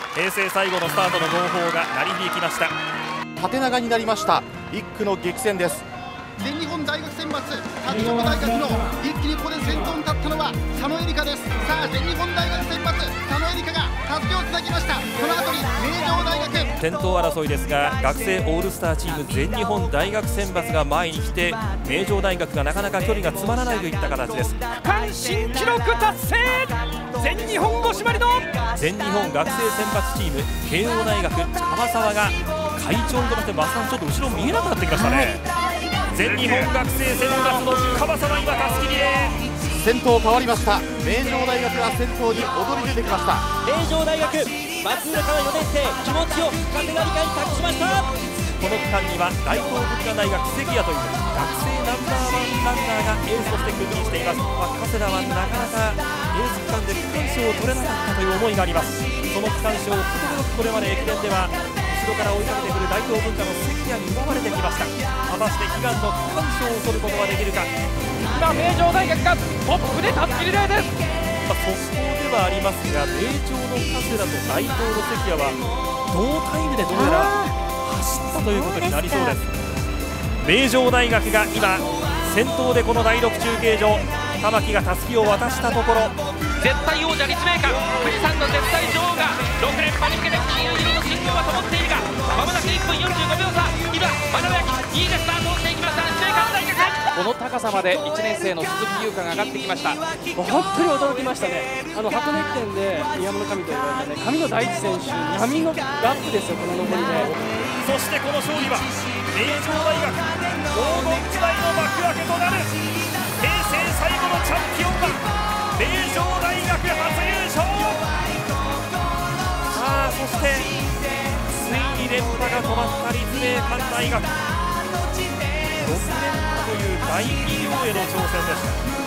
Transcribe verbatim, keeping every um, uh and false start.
平成最後のスタートの号砲が鳴り響きました。 縦長になりましたいっ区の激戦です。 全日本大学選抜拓殖大学の一気にここで先頭に立ったのは佐野恵梨香です。さあ全日本大学選抜佐野恵梨香が襷をつなぎました。その後に名城大学先頭争いですが、学生オールスターチーム全日本大学選抜が前に来て、名城大学がなかなか距離が詰まらないといった形です。 区間新記録達成、全日本五縛りの全日本学生選抜チーム慶応大学樺沢が会長にとってまさにちょっと後ろ見えなくなってきましたね。全日本学生選抜の樺沢、今たすきリレー先頭変わりました。名城大学が先頭に躍り出てきました。 名城大学松浦からよねん生、気持ちを風が理解に託しました。 この区間には大東文化大学関谷という学生ナンバーワンランナーがエースとして君臨しています。まあ、加世田はなかなかエース区間で区間賞を取れなかったという思いがあります。その区間賞をことごとくこれまで駅伝では後ろから追いかけてくる大東文化の関谷に奪われてきました。果たして悲願の区間賞を取ることができるか。 今名城大学がトップでたすきリレーです。 まあ、速報ではありますが、名城の加世田と大東の関谷は同タイムでどうやら走ったということになりそうです。名城大学が今先頭でこのだいろく中継所、玉木がたすきを渡したところ、 絶対王者立命館富士山の絶対女王がろく連覇に向けて金色の信号が灯っているが、まもなくいっぷんよんじゅうごびょう差、今真鍋焼にいでスタートをしていきました立命館大学。この高さまでいちねん生の鈴木優香が上がってきました。 もう本当に驚きましたね。あの箱根駅伝で宮本神と言われたね、神野大地選手、波のラップですよ、この上りで。 そしてこの勝利は名城大学黄金時代の幕開けとなる。平成最後のチャンピオンは名城大学初優勝。さあそしてついに連覇が止まった立命館大学、ろく連覇という大偉業への挑戦でした。